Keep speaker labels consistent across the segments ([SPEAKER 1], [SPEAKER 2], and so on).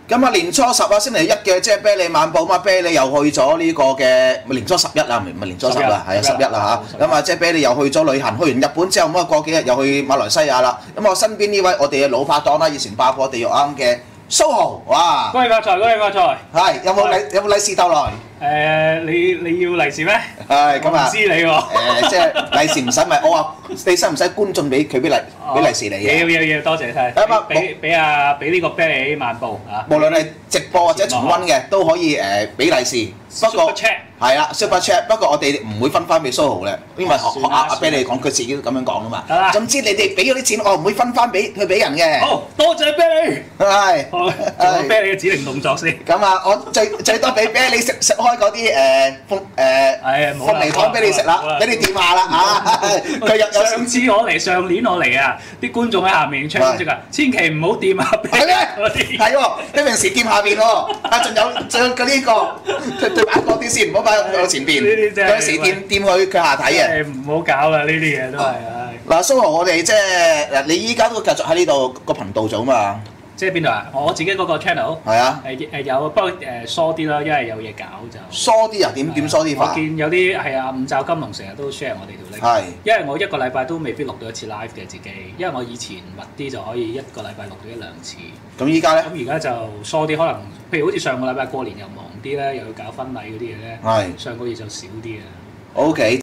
[SPEAKER 1] 咁啊，年初十啊，星期一嘅即係啤梨晚報嘛，啤梨又去咗呢個嘅年初11啦，唔係年初10啦，係啊11啦嚇。咁啊，即係啤梨又去咗旅行，去完日本之後咁啊，過幾日又去馬來西亞啦。咁我身邊呢位我哋嘅老拍檔啦，以前爆破地獄啱嘅蘇豪，哇！
[SPEAKER 2] 恭喜發財，恭喜發財！
[SPEAKER 1] 係有冇利是逗來？
[SPEAKER 2] 你要利是咩？
[SPEAKER 1] 係咁啊！
[SPEAKER 2] 唔知你喎。
[SPEAKER 1] 即係利是唔使咪，我話你使唔使觀眾俾利是你嘅？
[SPEAKER 2] 要，多謝晒。俾呢個啤梨晚報啊！
[SPEAKER 1] 無論係直播或者重溫嘅都可以俾利是。不過係啦 ，Super Chat。不過我哋唔會分翻俾蘇豪咧，因為學阿啤梨講，佢自己都咁樣講噶嘛。總之你哋俾嗰啲錢，我唔會分翻俾人嘅。
[SPEAKER 2] 好，多謝啤梨。
[SPEAKER 1] 係。
[SPEAKER 2] 做個啤梨嘅指令動作先。
[SPEAKER 1] 咁啊，我最多俾啤梨食開嗰啲鳳梨糖俾你食啦，俾你掂下啦嚇。佢有
[SPEAKER 2] 上次上年我嚟啊，啲觀眾喺下面 check 住啊，千祈唔好掂下啤梨。
[SPEAKER 1] 係咩？係喎，你平時掂下邊喎。啊，仲有呢個對眼嗰啲先，唔好擺喺前邊。有時掂佢下體嘅。
[SPEAKER 2] 唔好搞啦，呢啲嘢都係。
[SPEAKER 1] 嗱，蘇豪，我哋即係嗱，你依家都繼續喺呢度個頻道做嘛？
[SPEAKER 2] 即係邊度啊？我自己嗰個 channel
[SPEAKER 1] 係啊，
[SPEAKER 2] 有，不過疏啲啦，因為有嘢搞就
[SPEAKER 1] 疏啲啊？點疏啲法？
[SPEAKER 2] 我見有啲係啊，五爪金龍成日都 share 我哋條 link。係，因為我一個禮拜都未必錄到一次 live 嘅自己，因為我以前密啲就可以一個禮拜錄到1-2次。
[SPEAKER 1] 咁依家咧？
[SPEAKER 2] 咁而家就疏啲，可能譬如好似上個禮拜過年又忙啲咧，又要搞婚禮嗰啲嘢咧。係。上個月就少啲啊。
[SPEAKER 1] OK。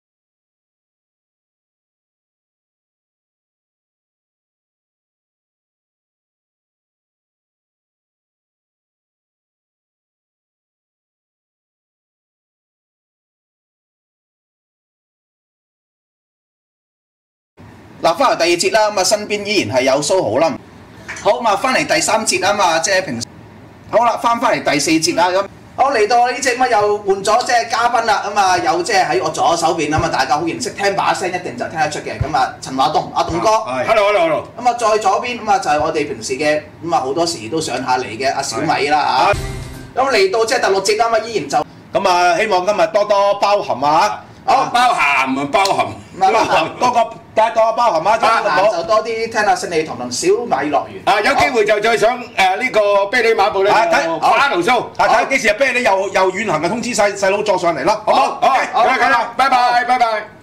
[SPEAKER 1] 嗱，翻嚟第二節啦，咁啊身邊依然係有蘇豪啦。好，咁啊翻嚟第3節啊嘛，即係平時。好啦，翻嚟第4節啦，咁好嚟到呢節咁啊又換咗即係嘉賓啦，咁啊有即係喺我左手邊啊嘛，大家好認識，聽把聲一定就聽得出嘅。咁啊陳華棟，阿棟哥。
[SPEAKER 3] Hello。
[SPEAKER 1] 咁啊再左邊咁啊就係我哋平時嘅咁啊好多時都上下嚟嘅阿小米啦嚇。咁嚟到即係第6節啦嘛，依然就
[SPEAKER 3] 咁啊希望今日多多包涵啊！好，包涵，多個包涵啊！
[SPEAKER 1] 包涵就多啲聽下勝利同同小米樂園。
[SPEAKER 3] 啊，有機會就再上呢個啤梨晚報咧，睇花圖 show，睇幾時啤梨又遠行嘅通知細佬作上嚟啦，好唔好？好，咁啦，拜拜。